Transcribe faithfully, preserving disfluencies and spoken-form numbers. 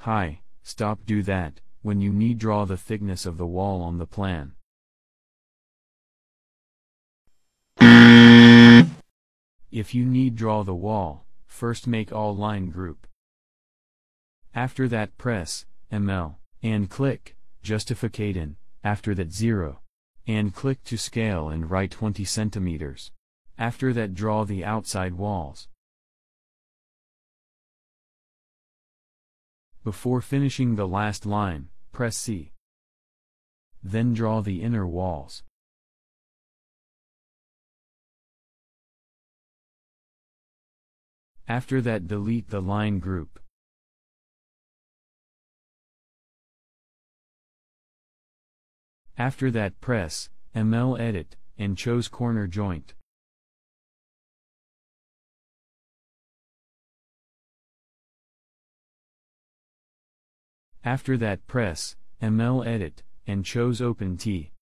Hi, stop do that, when you need draw the thickness of the wall on the plan. If you need draw the wall, first make all line group. After that press, M L, and click, justificate in, after that zero. And click to scale and write twenty centimeters. After that draw the outside walls. Before finishing the last line, press C. Then draw the inner walls. After that delete the line group. After that press, M L edit, and choose corner joint. After that press, M L edit, and choose open T.